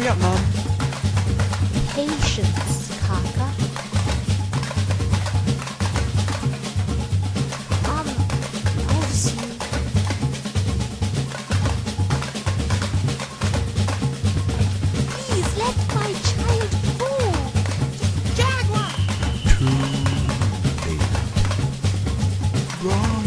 Hurry up, Mum. Patience, Kaka. Loves you. Please let my child go. Jaguar! Too late. Run.